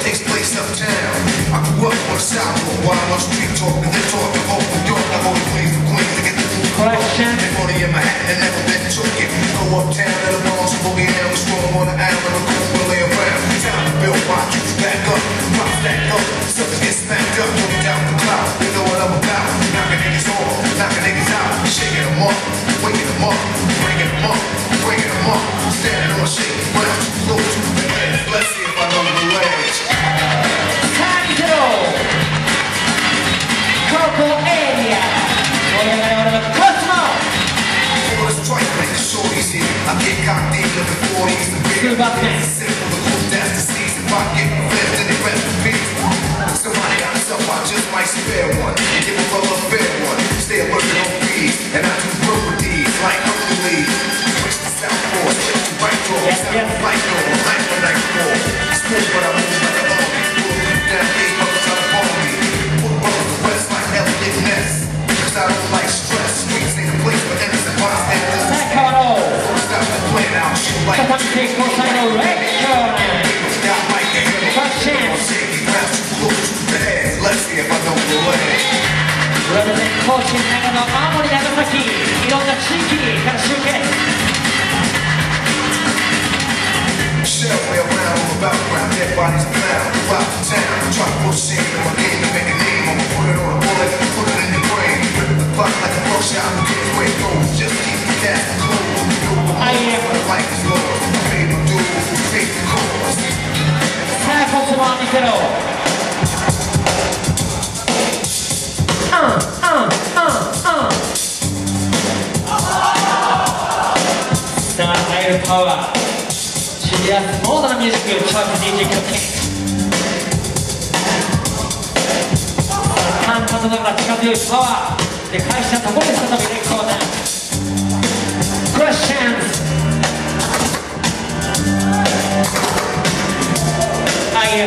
takes place uptown. I grew up on the sidewalk while on the street talking, they talk the whole door. I go to Queens for Queens to get the food. They money in my hat and never been took it. Go uptown to the Bronx, boogie down, strong on the island, a cool will lay around. Time to build my juice back up, pop that up, something gets smacked up, put it down the cloud. You know what I'm about, knocking niggas off, knocking niggas out, shaking them up, waking them up, bringing them up, breaking them up, standing on shit, but I'm too close to the edge. Let's see if I know the ledge. Time to go. Coco area. Cosmo. All this twice make the shorties here. I get cocked in the 40s, the beer. Simple, the cool, that's the season. If I get flipped, then they rest in peace. Somebody got myself, I just might spare one. And give a brother a fair one. Stay working on fees, and I do work with these like Hercules. Switch to Southpaw, switch to right door. Light door, light for night door. Smooth, but I move like a army. Down these brothers try to follow me. Put brothers to rest like Elliot Ness. Cause I don't like stress. Streets ain't a place for innocent bystanders. Stop the plan out, shoot like got like the hell. Shaky ground too close to the head. Let's see if I know the way. 高知、長野、青森、長崎、いろんな地域から集結。 Shell way around all about ground, dead bodies found throughout the town. Try to put shit in my game to make a name. I'ma put it on a bullet, put it in your brain. Rip the clock like a buckshot, who cares where it goes? Just keep the gas cold. You know what life is low. I paid my dues, take the course. さあ、ここは見てろ。さあ、入るパワー。シリアスモードなミュージック、チャーク DJ キャプテン。簡単ながら力強いパワーで返したところで再びレコーダー。クラッシャンズ。はい。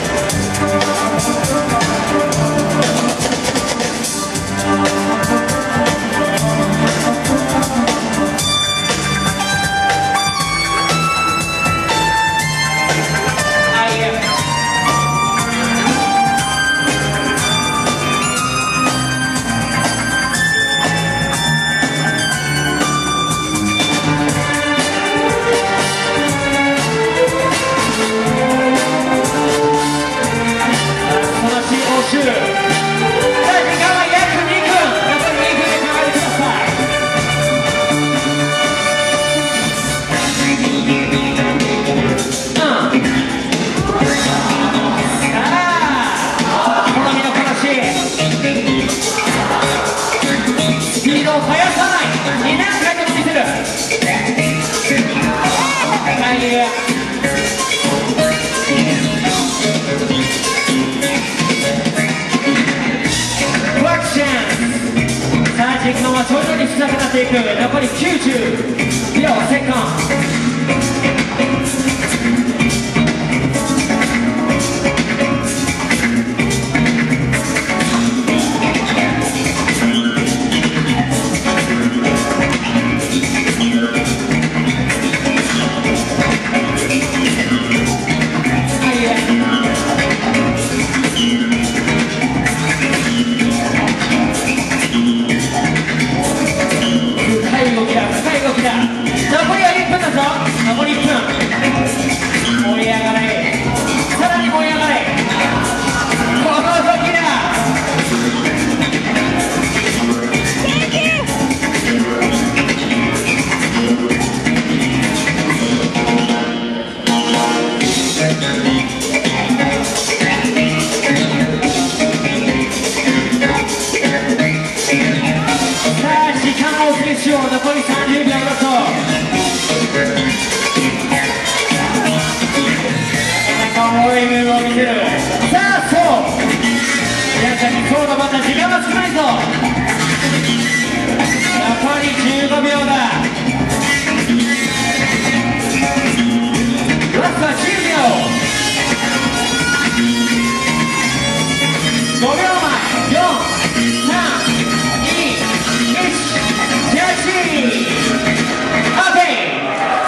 時間は徐々に少なくなっていく。残り90秒セカンド。残りは1分だぞ。残り1分。盛り上がれ。さらに盛り上がれ。この時だ。さあ、時間をフィニッシュ。残り30秒だと。応援を見せる。さあ、そう皆さんに今日のまた時間は少ないぞ。残り15秒だ。